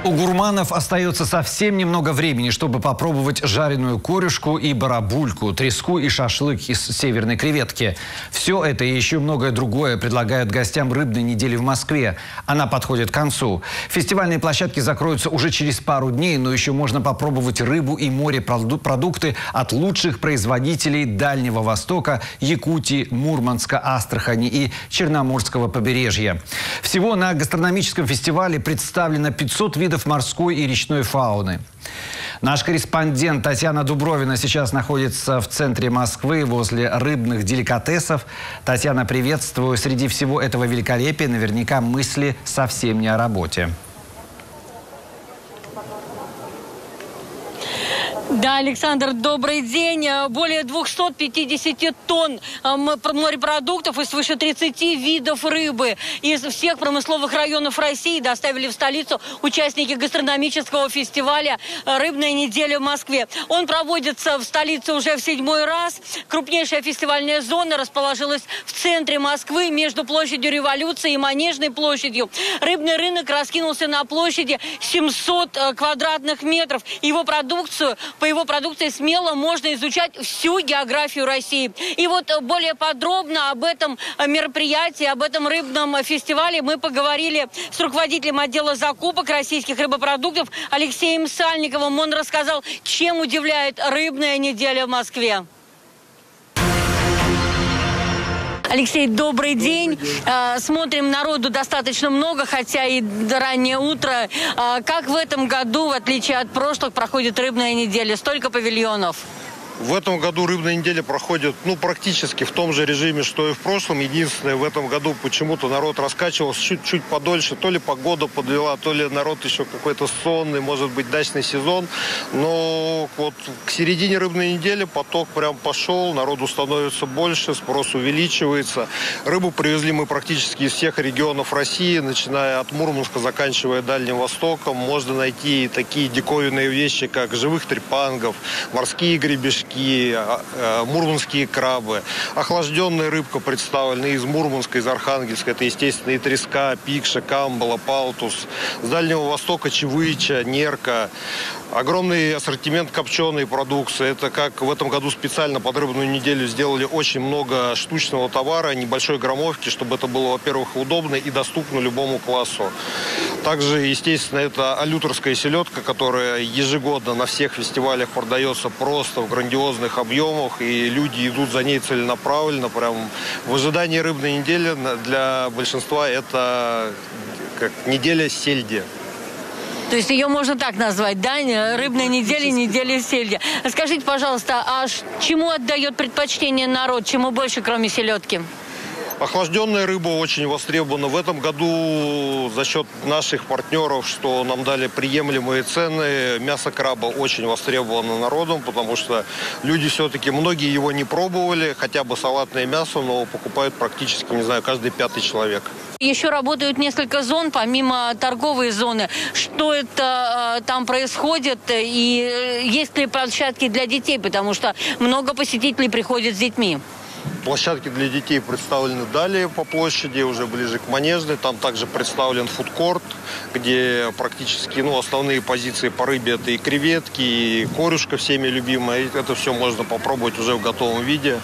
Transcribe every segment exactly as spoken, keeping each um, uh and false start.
У гурманов остается совсем немного времени, чтобы попробовать жареную корюшку и барабульку, треску и шашлык из северной креветки. Все это и еще многое другое предлагают гостям рыбной недели в Москве. Она подходит к концу. Фестивальные площадки закроются уже через пару дней, но еще можно попробовать рыбу и морепродукты от лучших производителей Дальнего Востока, Якутии, Мурманска, Астрахани и Черноморского побережья. Всего на гастрономическом фестивале представлено пятьсот видов морской и речной фауны. Наш корреспондент Татьяна Дубровина сейчас находится в центре Москвы возле рыбных деликатесов. Татьяна, приветствую. Среди всего этого великолепия наверняка мысли совсем не о работе. Да, Александр, добрый день. Более двухсот пятидесяти тонн морепродуктов и свыше тридцати видов рыбы из всех промысловых районов России доставили в столицу участники гастрономического фестиваля «Рыбная неделя» в Москве. Он проводится в столице уже в седьмой раз. Крупнейшая фестивальная зона расположилась в центре Москвы между площадью Революции и Манежной площадью. Рыбный рынок раскинулся на площади семьсот квадратных метров. Его продукцию По его продукции смело можно изучать всю географию России. И вот более подробно об этом мероприятии, об этом рыбном фестивале мы поговорили с руководителем отдела закупок российских рыбопродуктов Алексеем Сальниковым. Он рассказал, чем удивляет рыбная неделя в Москве. Алексей, добрый день. Добрый день. Смотрим, народу достаточно много, хотя и раннее утро. Как в этом году, в отличие от прошлых, проходит рыбная неделя? Столько павильонов? В этом году рыбная неделя проходит, ну, практически в том же режиме, что и в прошлом. Единственное, в этом году почему-то народ раскачивался чуть-чуть подольше. То ли погода подвела, то ли народ еще какой-то сонный, может быть, дачный сезон. Но вот к середине рыбной недели поток прям пошел, народу становится больше, спрос увеличивается. Рыбу привезли мы практически из всех регионов России, начиная от Мурманска, заканчивая Дальним Востоком. Можно найти такие диковинные вещи, как живых трепангов, морские гребешки, мурманские крабы. Охлажденная рыбка представлена из Мурманска, из Архангельска. Это, естественно, и треска, пикша, камбала, палтус. С Дальнего Востока чевыча, нерка. Огромный ассортимент копченой продукции. Это как в этом году специально под рыбную неделю сделали очень много штучного товара, небольшой граммовки, чтобы это было, во-первых, удобно и доступно любому классу. Также, естественно, это алюторская селедка, которая ежегодно на всех фестивалях продается просто в грандиозных объемах, и люди идут за ней целенаправленно. Прям в ожидании рыбной недели для большинства это как неделя сельди. То есть ее можно так назвать, да? Рыбная неделя, неделя сельди. Скажите, пожалуйста, а чему отдает предпочтение народ? Чему больше, кроме селедки? Охлажденная рыба очень востребована. В этом году за счет наших партнеров, что нам дали приемлемые цены, мясо краба очень востребовано народом, потому что люди все-таки, многие его не пробовали, хотя бы салатное мясо, но покупают практически, не знаю, каждый пятый человек. Еще работают несколько зон, помимо торговой зоны. Что это э, там происходит? И есть ли площадки для детей? Потому что много посетителей приходят с детьми. Площадки для детей представлены далее по площади, уже ближе к Манежной. Там также представлен фудкорт, где практически, ну, основные позиции по рыбе – это и креветки, и корюшка всеми любимая. И это все можно попробовать уже в готовом виде.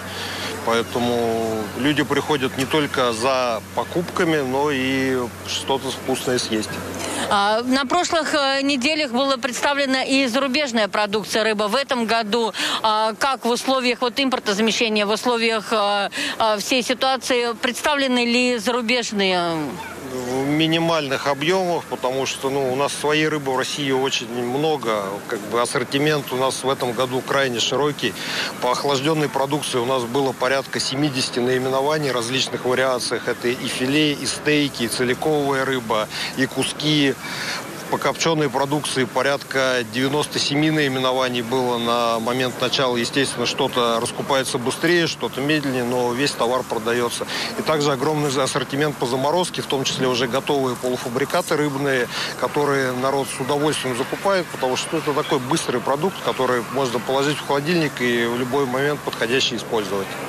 Поэтому люди приходят не только за покупками, но и что-то вкусное съесть. А, на прошлых неделях была представлена и зарубежная продукция рыбы. В этом году, а, как в условиях вот импортозамещения, в условиях а, а, всей ситуации, представлены ли зарубежные? В минимальных объемах, потому что, ну, у нас своей рыбы в России очень много. Как бы ассортимент у нас в этом году крайне широкий. По охлажденной продукции у нас было порядка семидесяти наименований, различных вариациях. Это и филе, и стейки, и целиковая рыба, и куски. По копченой продукции порядка девяноста семи наименований было на момент начала. Естественно, что-то раскупается быстрее, что-то медленнее, но весь товар продается. И также огромный ассортимент по заморозке, в том числе уже готовые полуфабрикаты рыбные, которые народ с удовольствием закупает, потому что это такой быстрый продукт, который можно положить в холодильник и в любой момент подходящий использовать.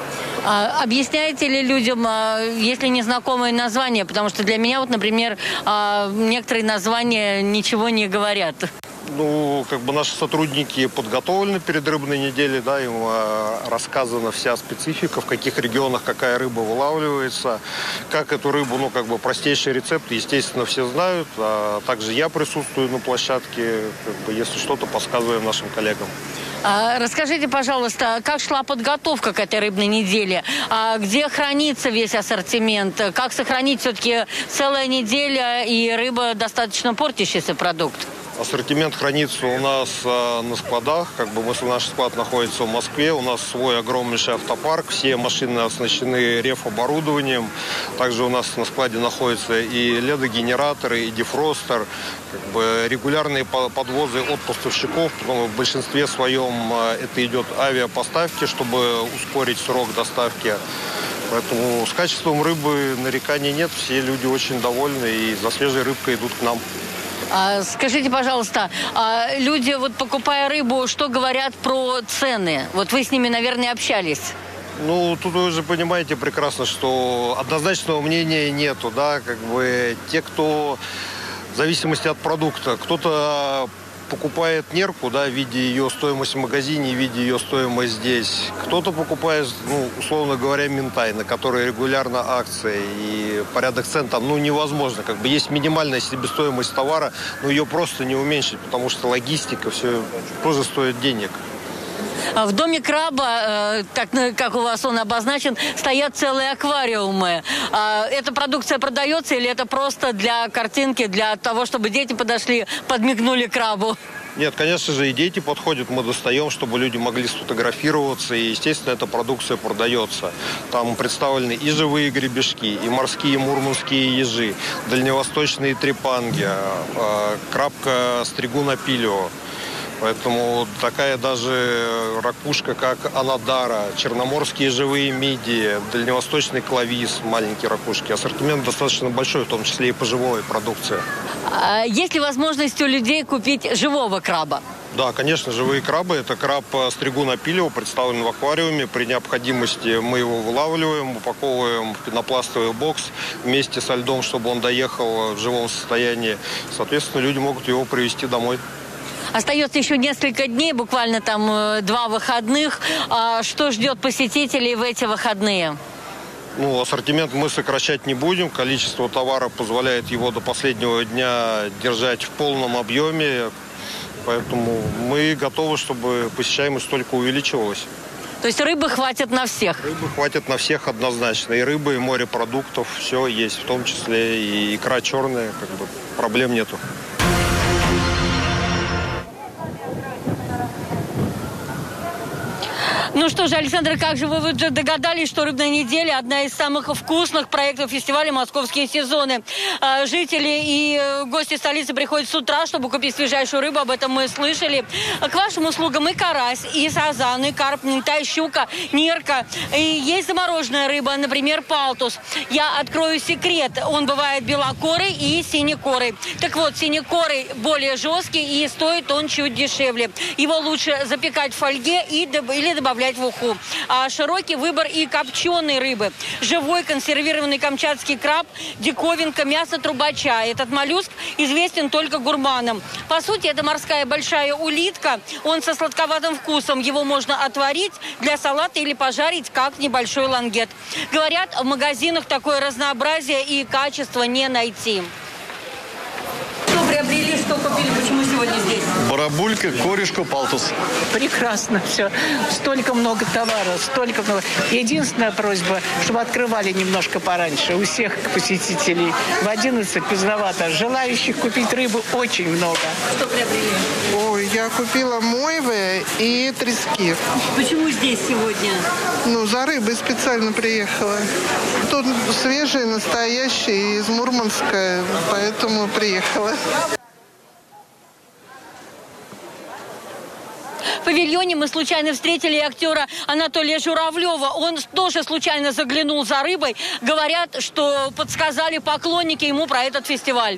А объясняете ли людям, если незнакомые названия? Потому что для меня, вот, например, некоторые названия ничего не говорят. Ну, как бы наши сотрудники подготовлены перед рыбной неделей, да, им э, рассказана вся специфика, в каких регионах какая рыба вылавливается, как эту рыбу, ну, как бы простейшие рецепты, естественно, все знают, а также я присутствую на площадке, как бы, если что-то, подсказываем нашим коллегам. А, расскажите, пожалуйста, как шла подготовка к этой рыбной неделе? А где хранится весь ассортимент? Как сохранить все-таки целая неделя и рыба достаточно портящийся продукт? Ассортимент хранится у нас э, на складах. Как бы мы, наш склад находится в Москве. У нас свой огромнейший автопарк. Все машины оснащены реф-оборудованием. Также у нас на складе находятся и ледогенераторы, и дефростер. Как бы регулярные подвозы от поставщиков. Потом в большинстве своем э, это идет авиапоставки, чтобы ускорить срок доставки. Поэтому с качеством рыбы нареканий нет. Все люди очень довольны и за свежей рыбкой идут к нам. А, скажите, пожалуйста, а люди, вот покупая рыбу, что говорят про цены? Вот вы с ними, наверное, общались. Ну, тут вы же понимаете прекрасно, что однозначного мнения нету, да, как бы те, кто в зависимости от продукта, кто-то покупает нерку, да, видя ее стоимость в магазине, видя ее стоимость здесь. Кто-то покупает, ну, условно говоря, минтай, на которой регулярно акции, и порядок цен там, ну, невозможно. Как бы есть минимальная себестоимость товара, но ее просто не уменьшить, потому что логистика, все тоже стоит денег. В доме краба, так как у вас он обозначен, стоят целые аквариумы. Эта продукция продается или это просто для картинки, для того, чтобы дети подошли, подмигнули крабу? Нет, конечно же, и дети подходят, мы достаем, чтобы люди могли сфотографироваться, и, естественно, эта продукция продается. Там представлены и живые гребешки, и морские мурманские ежи, дальневосточные трепанги, крабка стригуна пилио. Поэтому такая даже ракушка, как анадара, черноморские живые мидии, дальневосточный клавис, маленькие ракушки. Ассортимент достаточно большой, в том числе и по живой продукции. А есть ли возможность у людей купить живого краба? Да, конечно, живые крабы. Это краб стригуна пилио, представлен в аквариуме. При необходимости мы его вылавливаем, упаковываем в пенопластовый бокс вместе со льдом, чтобы он доехал в живом состоянии. Соответственно, люди могут его привезти домой. Остается еще несколько дней, буквально там два выходных. А что ждет посетителей в эти выходные? Ну, ассортимент мы сокращать не будем. Количество товара позволяет его до последнего дня держать в полном объеме. Поэтому мы готовы, чтобы посещаемость только увеличивалась. То есть рыбы хватит на всех? Рыбы хватит на всех однозначно. И рыбы, и морепродуктов, все есть. В том числе и икра черная, как бы проблем нету. Ну что же, Александр, как же вы уже догадались, что «Рыбная неделя» – одна из самых вкусных проектов фестиваля «Московские сезоны». Жители и гости столицы приходят с утра, чтобы купить свежайшую рыбу, об этом мы слышали. К вашим услугам и карась, и сазан, и карп, минтай, щука, нерка. И есть замороженная рыба, например, палтус. Я открою секрет, он бывает белокорый и синекорый. Так вот, синекорый более жесткий и стоит он чуть дешевле. Его лучше запекать в фольге и, или добавлять в уху. А широкий выбор и копченой рыбы. Живой консервированный камчатский краб, диковинка, мясо трубача. Этот моллюск известен только гурманам. По сути, это морская большая улитка. Он со сладковатым вкусом. Его можно отварить для салата или пожарить, как небольшой лангет. Говорят, в магазинах такое разнообразие и качество не найти. Что приобрели, что купили, почему сегодня здесь? Барабулька, корешку, палтус. Прекрасно все. Столько много товара, столько много. Единственная просьба, чтобы открывали немножко пораньше у всех посетителей. В одиннадцать поздновато. Желающих купить рыбу очень много. Что приобрели? Ой, я купила мойвы и трески. Почему здесь сегодня? Ну, за рыбой специально приехала. Тут свежие, настоящие, из Мурманска, поэтому приехала. В павильоне мы случайно встретили актера Анатолия Журавлева. Он тоже случайно заглянул за рыбой. Говорят, что подсказали поклонники ему про этот фестиваль.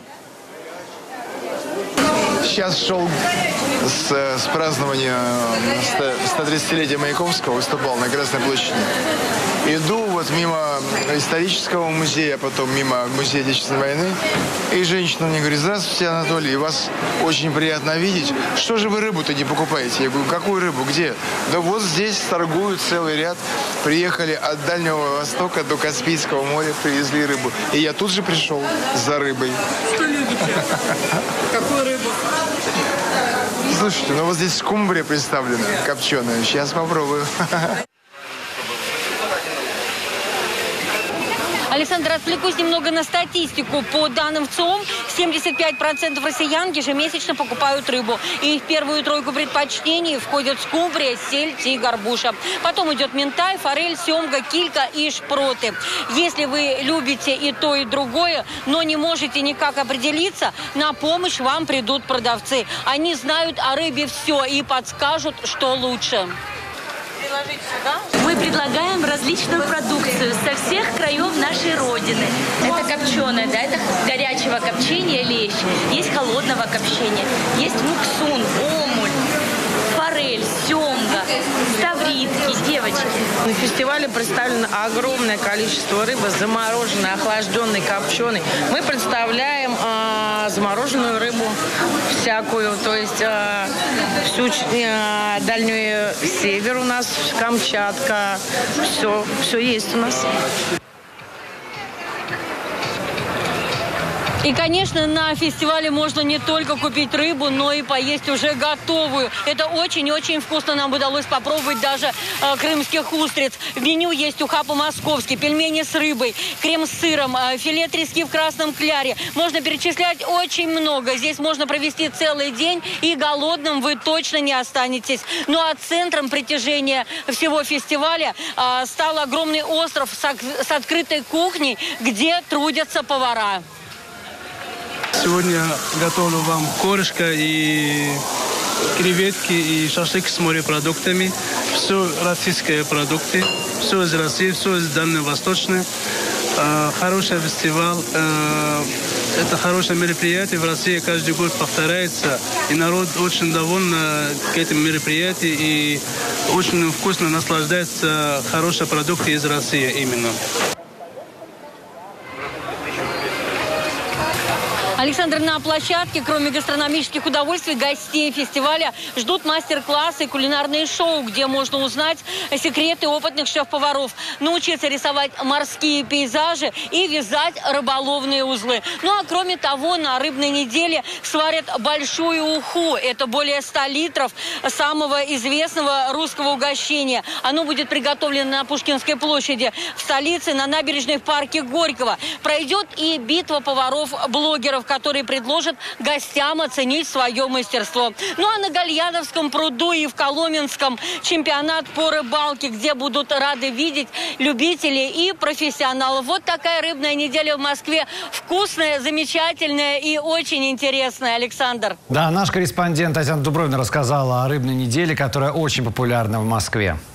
Сейчас шел с, с празднования ста тридцатилетия Маяковского, выступал на Красной площади. Иду вот мимо исторического музея, потом мимо музея Отечественной войны. И женщина мне говорит: здравствуйте, Анатолий, вас очень приятно видеть. Что же вы рыбу-то не покупаете? Я говорю: какую рыбу? Где? Да вот здесь торгуют целый ряд. Приехали от Дальнего Востока до Каспийского моря, привезли рыбу. И я тут же пришел за рыбой. Что любите? Какую рыбу? Слушайте, ну вот здесь скумбрия представлена, копченая. Сейчас попробую. Александр, отвлекусь немного на статистику. По данным ВЦИОМ, семьдесят пять процентов россиян ежемесячно покупают рыбу. И в первую тройку предпочтений входят скумбрия, сельдь и горбуша. Потом идет минтай, форель, семга, килька и шпроты. Если вы любите и то, и другое, но не можете никак определиться, на помощь вам придут продавцы. Они знают о рыбе все и подскажут, что лучше. Мы предлагаем различную продукцию со всех краев нашей Родины. Это копченое, да, это горячего копчения лещ. Есть холодного копчения. Есть муксун, омуль, форель, семга, ставритки, девочки. На фестивале представлено огромное количество рыбы, замороженной, охлажденной, копченой. Мы представляем э, замороженную рыбу всякую, то есть э, всю э, дальний север у нас, Камчатка, все, все есть у нас. И, конечно, на фестивале можно не только купить рыбу, но и поесть уже готовую. Это очень-очень вкусно. Нам удалось попробовать даже э, крымских устриц. В меню есть уха по-московски, пельмени с рыбой, крем с сыром, э, филе трески в красном кляре. Можно перечислять очень много. Здесь можно провести целый день, и голодным вы точно не останетесь. Ну а центром притяжения всего фестиваля э, стал огромный остров с, с открытой кухней, где трудятся повара. Сегодня готовлю вам корешка и креветки и шашлык с морепродуктами. Все российские продукты, все из России, все из Дальневосточной. Хороший фестиваль. Это хорошее мероприятие. В России каждый год повторяется. И народ очень доволен этим мероприятием. И очень вкусно наслаждается хорошие продукты из России именно. Александр, на площадке, кроме гастрономических удовольствий, гостей фестиваля ждут мастер-классы и кулинарные шоу, где можно узнать секреты опытных шеф-поваров, научиться рисовать морские пейзажи и вязать рыболовные узлы. Ну а кроме того, на рыбной неделе сварят большую уху. Это более ста литров самого известного русского угощения. Оно будет приготовлено на Пушкинской площади в столице, на набережной в парке Горького. Пройдет и битва поваров-блогеров, которые предложат гостям оценить свое мастерство. Ну а на Гальяновском пруду и в Коломенском чемпионат по рыбалке, где будут рады видеть любителей и профессионалов. Вот такая рыбная неделя в Москве. Вкусная, замечательная и очень интересная. Александр. Да, наш корреспондент Татьяна Дубровина рассказала о рыбной неделе, которая очень популярна в Москве.